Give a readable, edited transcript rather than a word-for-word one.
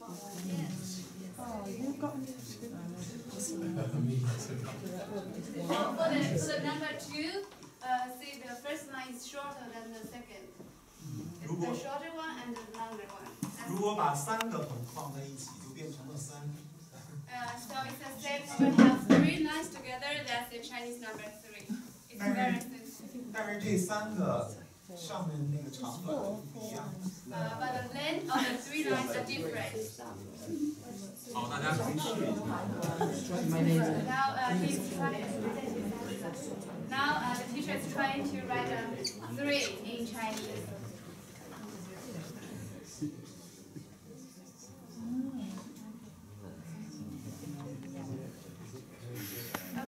Oh, you've got me. For the number 2, see the first line is shorter than the second. It's the shorter one and the longer one. 如果把3个横放在一起，就变成了3。 So it's the same. We have 3 lines together. That's the Chinese number 3. It's very simple. 但是这3个上面那个长短不一样。 But the length of the 3 lines are different. 好，大家继续。 Now the teacher is trying to write 3 in Chinese.